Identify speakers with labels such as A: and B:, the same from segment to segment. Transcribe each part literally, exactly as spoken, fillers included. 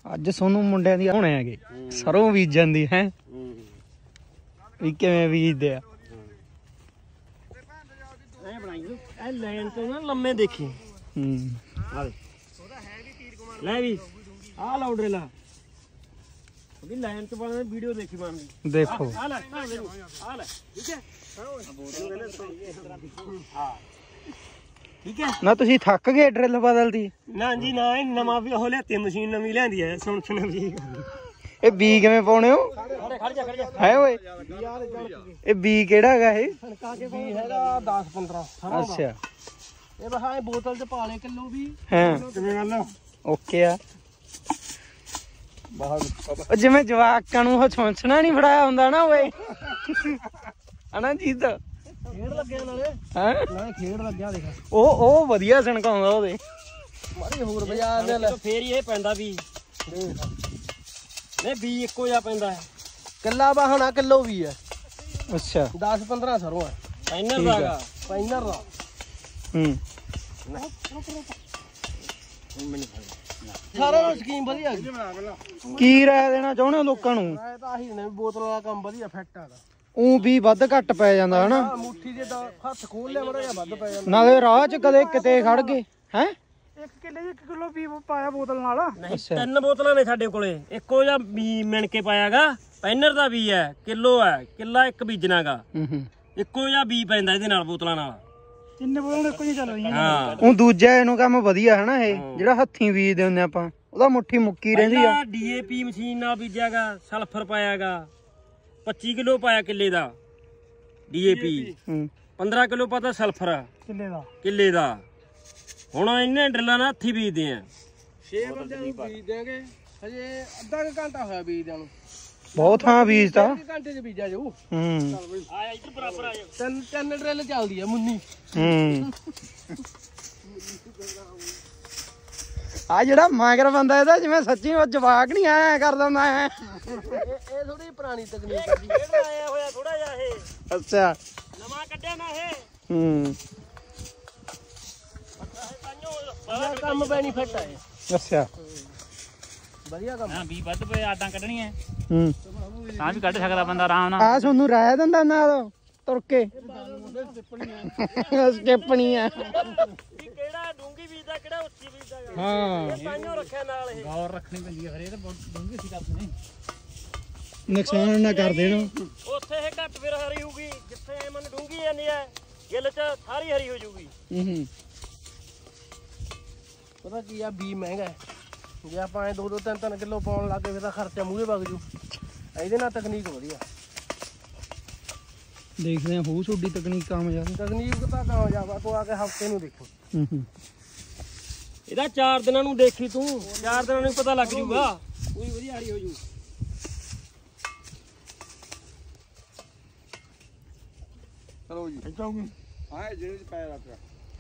A: ਅੱਜ ਸੋਨੂੰ ਮੁੰਡਿਆਂ ਦੀ ਹੋਣੇ ਹੈਗੇ ਸਰੋਂ ਬੀਜਣ ਦੀ ਹੈ ਵੀ ਕਿਵੇਂ ਬੀਜਦੇ ਆ
B: ਐ ਬਣਾਈ ਐ ਲਾਈਨ ਤੋਂ ਨਾ ਲੰਮੇ ਦੇਖੀ
A: ਹੂੰ
B: ਆ ਲੈ ਵੀ ਆ ਲਾਉ ਡਰੇਲਾ ਉਹਦੀ ਲਾਈਨ ਤੋਂ ਬਾਅਦ ਵੀਡੀਓ ਦੇਖੀ ਬਣਦੀ
A: ਦੇਖੋ
B: ਆ ਲੈ ਆ ਲੈ ਠੀਕ ਹੈ ਹਾਂ ਠੀਕ ਹੈ
A: ਨਾ ਤੁਸੀਂ ਥੱਕ ਗਏ ਡਰਿਲ ਬਦਲਦੀ
B: ਨਾ ਜੀ ਨਾ ਇਹ ਨਵਾਂ ਵੀ ਉਹ ਲਿਆਤੀ ਮਸ਼ੀਨ ਨਵੀਂ ਲਿਆਂਦੀ ਹੈ ਸੁਣ ਸੁਣ ਵੀ
A: ਇਹ ਬੀ ਕਿਵੇਂ ਪਾਉਣੇ ਹੋ
B: ਖੜ ਜਾ ਖੜ ਜਾ
A: ਹੈ ਓਏ ਇਹ ਬੀ ਕਿਹੜਾ ਹੈਗਾ ਇਹ
B: ਵੀ ਹੈਗਾ ਦਸ ਪੰਦਰਾਂ
A: ਅੱਛਾ
B: ਇਹ ਬਹਾ ਬੋਤਲ ਚ ਪਾ ਲੈ ਕਿਲੋ ਵੀ
A: ਹਾਂ
B: ਕਿਵੇਂ ਗੱਲ
A: ਓਕੇ ਆ ਬਾਹਰ ਜਿਵੇਂ ਜਵਾਕਾਂ ਨੂੰ ਉਹ ਛੋਂਛਣਾ ਨਹੀਂ ਫੜਾਇਆ ਹੁੰਦਾ ਨਾ ਓਏ ਹਨਾ ਜੀਤ
B: ਖੇਡ ਲੱਗਿਆ ਨਾਲੇ
A: ਹੈ
B: ਨਾਲੇ ਖੇਡ ਲੱਗਿਆ ਦੇਖ
A: ਉਹ ਉਹ ਵਧੀਆ ਸਣਕਾਉਂਦਾ ਉਹਦੇ
B: ਮਾੜੀ ਹੋਰ ਬਾਜ਼ਾਰ ਦੇ ਲੈ ਫੇਰ ਹੀ ਇਹ ਪੈਂਦਾ ਵੀ ਨਹੀਂ ਵੀ ਇੱਕੋ ਜਿਹਾ ਪੈਂਦਾ ਹੈ ਕਿੱਲਾ ਬਾਹਣਾ ਕਿਲੋ ਵੀ ਹੈ
A: ਅੱਛਾ
B: ਦਸ ਪੰਦਰਾਂ ਸਰੋਂ ਹੈ ਪੈਨਰ ਦਾ ਹੈਗਾ ਪੈਨਰ ਦਾ
A: ਹੂੰ
B: ਸਾਰਾ ਸਕੀਮ ਵਧੀਆ
A: ਕੀ ਰਾਇ ਦੇਣਾ ਚਾਹੁੰਦੇ ਹੋ ਲੋਕਾਂ ਨੂੰ
B: ਮੈਂ ਤਾਂ ਆਹੀ ਨੇ ਬੋਤਲ ਵਾਲਾ ਕੰਮ ਵਧੀਆ ਫਿੱਟ ਹੈਗਾ
A: ਉਹ ਵੀ ਵੱਧ ਘੱਟ ਪੈ ਜਾਂਦਾ ਹਨਾ
B: ਮੁੱਠੀ ਦੇ ਤਾਂ ਹੱਥ ਖੋਲ ਲਿਆ ਬੜਾ ਜਿਹਾ ਵੱਧ ਪੈ ਜਾਂਦਾ
A: ਨਾਲੇ ਰਾਹ ਚ ਕਦੇ ਕਿਤੇ ਖੜ ਗਏ ਹੈ
B: ਇੱਕ ਕਿੱਲੇ ਚ ਇੱਕ ਕਿਲੋ ਵੀ ਪਾਇਆ ਬੋਤਲ ਨਾਲ
A: ਅੱਛਾ
B: ਤਿੰਨ ਬੋਤਲਾਂ ਨੇ ਸਾਡੇ ਕੋਲੇ ਇੱਕੋ ਜਿਹਾ ਵੀ ਮਿਣ ਕੇ ਪਾਇਆਗਾ ਪੈਨਰ ਦਾ ਵੀ ਹੈ ਕਿਲੋ ਹੈ ਕਿੱਲਾ ਇੱਕ ਬੀਜਣਾਗਾ
A: ਹੂੰ ਹੂੰ
B: ਇੱਕੋ ਜਿਹਾ ਬੀ ਪੈਂਦਾ ਇਹਦੇ ਨਾਲ ਬੋਤਲਾਂ ਨਾਲ ਤਿੰਨ ਬੋਤਲਾਂ ਇੱਕੋ ਜਿਹਾ ਚੱਲ ਰਹੀਆਂ ਹਾਂ
A: ਉਹ ਦੂਜਾ ਇਹਨੂੰ ਕੰਮ ਵਧੀਆ ਹਨਾ ਇਹ ਜਿਹੜਾ ਹੱਥੀਂ ਬੀਜਦੇ ਹੁੰਦੇ ਆਪਾਂ ਉਹਦਾ ਮੁੱਠੀ ਮੁੱਕੀ ਰਹਿੰਦੀ ਆ
B: ਡੀਏਪੀ ਮਸ਼ੀਨ ਨਾਲ ਬੀਜਿਆਗਾ ਸਲਫਰ ਪਾਇਆਗਾ ਪੱਚੀ ਕਿਲੋ ਪਾਇਆ ਕਿੱਲੇ ਦਾ ਡੀਏਪੀ
A: ਹੂੰ
B: ਪੰਦਰਾਂ ਕਿਲੋ ਪਾਤਾ ਸਲਫਰ ਕਿੱਲੇ ਦਾ ਕਿੱਲੇ ਦਾ ਹੁਣ ਇਹਨੇ ਡਰਿਲਾਂ ਨਾਲ ਹੱਥੀ ਬੀਜਦੇ ਆ ਛੇ ਬੰਦਿਆਂ ਨੂੰ ਬੀਜ ਦੇਗੇ ਹਜੇ ਅੱਧਾ ਘੰਟਾ ਹੋਇਆ ਬੀਜਦਿਆਂ ਨੂੰ
A: ਬਹੁਤ ਥਾਂ ਬੀਜਤਾ
B: ਘੰਟੇ ਚ ਬੀਜਿਆ ਜਾਊ
A: ਹੂੰ
B: ਆ ਇੱਧਰ ਬਰਾਬਰ ਆ ਜਾ ਤਿੰਨ ਤਿੰਨ ਡਰਿਲ ਚੱਲਦੀ ਆ ਮੁੰਨੀ
A: ਹੂੰ ਆ ਜਿਹੜਾ ਮਾਗਰ ਬੰਦਾ ਇਹਦਾ ਜਿਵੇਂ ਸੱਚੀ ਉਹ ਜਵਾਕ ਨਹੀਂ ਆਇਆ ਕਰ ਦਿੰਦਾ ਹੈ
B: ਇਹ ਥੋੜੀ ਪੁਰਾਣੀ ਤਕਨੀਕ ਹੈ ਜੀ ਇਹ ਆਇਆ ਹੋਇਆ ਥੋੜਾ ਜਿਹਾ ਇਹ
A: ਅੱਛਾ
B: ਨਵਾਂ ਕੱਢਿਆ ਨਾ ਇਹ
A: ਹੂੰ
B: ਵਧੀਆ ਕੰਮ ਬੈਨੀਫਿਟ ਹੈ
A: ਅੱਛਾ
B: ਵਧੀਆ ਕੰਮ ਹਾਂ ਵੀ ਵੱਧ ਪਏ ਆਟਾਂ ਕੱਢਣੀਆਂ
A: ਹੂੰ
B: ਤਾਂ ਵੀ ਕੱਢ ਸਕਦਾ ਬੰਦਾ ਆਰਾਮ ਨਾਲ
A: ਆ ਤੁਹਾਨੂੰ ਰਾਇ ਦਿੰਦਾ ਨਾਲ ਤੁਰ ਕੇ ਸਟੈਪਣੀ ਆ
B: ਕਿਹੜਾ ਡੂੰਗੀ ਬੀਜਦਾ ਕਿਹੜਾ ਉੱਚੀ ਬੀਜਦਾ
A: ਹਾਂ
B: ਇਹ ਪਾਈਓ ਰੱਖਿਆ ਨਾਲ ਇਹ
C: ਗੌਰ ਰੱਖਣੀ ਪੈਂਦੀ ਹੈ ਫਿਰ ਇਹ ਤਾਂ ਡੂੰਗੀ ਸੀ ਕਰਦੇ ਨੇ
A: ਨੁਕਸਾਨ ਨਾ ਕਰ ਦੇਣਾ
B: ਉੱਥੇ ਇਹ ਘੱਟ ਫਿਰ ਹਰੀ ਹੋਊਗੀ ਜਿੱਥੇ ਮਨ ਡੂੰਗੀ ਜਾਂਦੀ ਹੈ ਗਿੱਲ ਚ ਸਾਰੀ ਹਰੀ ਹੋ ਜਾਊਗੀ
A: ਹੂੰ
B: ਪਤਾ ਕੀ ਆ ਬੀ ਮਹਿੰਗਾ ਹੈ ਜੇ ਆਪਾਂ ਦੋ ਦੋ ਤਿੰਨ ਤਿੰਨ ਕਿਲੋ ਪਾਉਣ ਲੱਗੇ ਫਿਰ ਤਾਂ ਖਰਚਾ ਮੂਹਰੇ ਵਗ ਜੂ ਇਹਦੇ ਨਾਲ ਤਕਨੀਕ ਵਧੀਆ
A: ਦੇਖਦੇ ਆ ਹੋ ਛੋਡੀ ਤਕਨੀਕ ਕਾਮਯਾਬ
B: ਤਕਨੀਕ ਤਾਂ ਕਾਮਯਾਬ ਆ ਤੂੰ ਆ ਕੇ ਹਫਤੇ ਨੂੰ ਦੇਖੋ
A: ਹੂੰ ਹੂੰ
B: ਇਹਦਾ ਚਾਰ ਦਿਨਾਂ ਨੂੰ ਦੇਖੀ ਤੂੰ ਚਾਰ ਦਿਨਾਂ ਨੂੰ ਪਤਾ ਲੱਗ ਜੂਗਾ ਕੋਈ ਵਧੀਆ ਹਰੀ ਹੋ ਜੂ
C: ਚਲੋ ਜੀ ਇੱਥੇ ਆਉਂਗੀ ਹਾਂ ਜਿਹੜੇ ਚ ਪੈਰ ਰੱਖਿਆ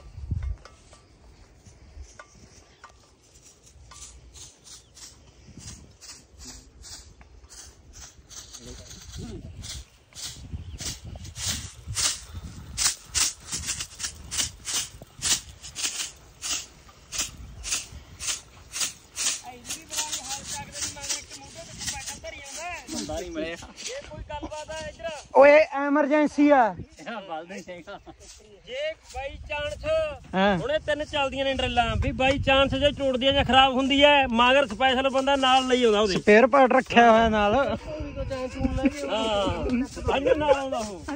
B: ਸਾਰੀ ਮਿਲੇ ਇਹ ਕੋਈ ਗੱਲਬਾਤ ਆ ਇੱਧਰ
A: ਓਏ ਐਮਰਜੈਂਸੀ ਆ
B: ਬਲਦੇ ਚਾਹੀਦਾ ਜੇ ਬਾਈ ਚਾਂਸ
A: ਹਾਂ
B: ਹੁਣੇ ਤਿੰਨ ਚੱਲਦੀਆਂ ਨੇ ਡਰਿਲਾਂ ਵੀ ਬਾਈ ਚਾਂਸ ਜੇ ਟੁੱਟਦੀਆਂ ਜਾਂ ਖਰਾਬ ਹੁੰਦੀ ਹੈ ਮਗਰ ਸਪੈਸ਼ਲ ਬੰਦਾ ਨਾਲ ਲਈ ਆਉਂਦਾ ਉਹਦੇ
A: ਸਪੇਅਰ ਪਾਰਟ ਰੱਖਿਆ ਹੋਇਆ ਨਾਲ
B: ਹਾਂ ਅੰਦਰ ਨਾਲ ਆਉਂਦਾ ਉਹ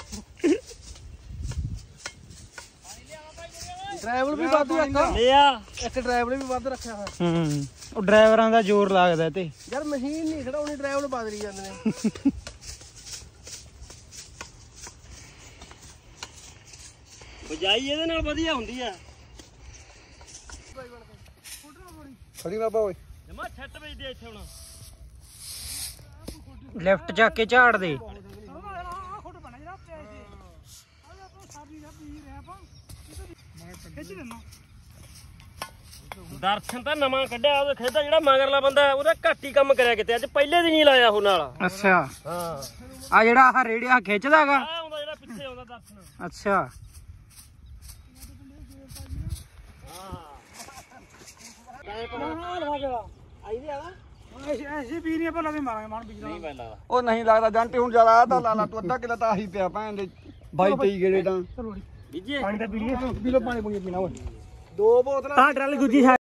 B: ਡਰਾਈਵਰ ਵੀ ਵੱਧ ਰੱਖਾ ਲਿਆ ਇੱਕ ਡਰਾਈਵਰ ਵੀ ਵੱਧ ਰੱਖਿਆ ਹੋਇਆ
A: ਹੂੰ ਉਹ ਡਰਾਈਵਰਾਂ ਦਾ ਜ਼ੋਰ ਲੱਗਦਾ ਤੇ
B: ਯਾਰ ਮਸ਼ੀਨ ਨਹੀਂ ਖੜਾਉਣੀ ਡਰਾਈਵਰ ਬਦਲੀ ਜਾਂਦੇ ਨੇ ਬਜਾਈ ਇਹਦੇ ਨਾਲ ਵਧੀਆ ਹੁੰਦੀ ਆ
C: ਖੜੀ ਨਾ ਪਾ ਓਏ
B: ਜਮਾ ਛੱਟ ਵੇਚਦੇ ਇੱਥੇ ਹੁਣ
A: ਲੈਫਟ ਜਾ ਕੇ ਝਾੜ ਦੇ
B: ਦਰਸ਼ਨ ਤਾਂ ਨਵਾਂ ਕੱਢਿਆ ਉਹਦੇ ਖੇਦਾ ਜਿਹੜਾ ਮਗਰਲਾ ਬੰਦਾ ਉਹਦਾ ਘੱਟ ਹੀ ਕੰਮ ਕਰਿਆ ਕਿਤੇ ਅੱਜ ਪਹਿਲੇ ਦਿਨ ਹੀ ਲਾਇਆ ਉਹ ਨਾਲ
A: ਅੱਛਾ
B: ਹਾਂ
A: ਆ ਜਿਹੜਾ ਆਹ ਰੇੜਿਆ ਖਿੱਚਦਾਗਾ
B: ਆ ਆਉਂਦਾ ਜਿਹੜਾ ਪਿੱਛੇ ਆਉਂਦਾ ਦਰਸ਼ਨ
A: ਅੱਛਾ
B: ਹਾਂ
D: ਐਸੀ ਪੀ ਨਹੀਂ ਭਲਾ ਵੀ ਮਾਰਾਂਗੇ ਮਾਰ ਬੀਜਣਾ
B: ਨਹੀਂ ਪੈਂਦਾ
C: ਉਹ ਨਹੀਂ ਲੱਗਦਾ ਜੰਟੇ ਹੁਣ ਜ਼ਿਆਦਾ ਆ ਤਾਂ ਲਾ ਲਾ ਤੂੰ ਅੱਧਾ ਕਿੱਲਾ ਤਾਂ ਆਹੀ ਪਿਆ ਭੈਣ ਦੇ ਬਾਈ ਤੇਈ ਗੇੜੇ ਤਾਂ
D: ਚਲੋ
B: ਬੀਜੇ
D: ਪਾਣੀ ਤਾਂ ਪੀ ਲਈਏ ਪੀ ਲੋ ਪਾਣੀ ਪੂਣੀ ਪੀਣਾ ਓਏ ਦੋ ਬੋਤਲਾਂ ਆਹ ਟਰਾਲੀ ਦੂਜੀ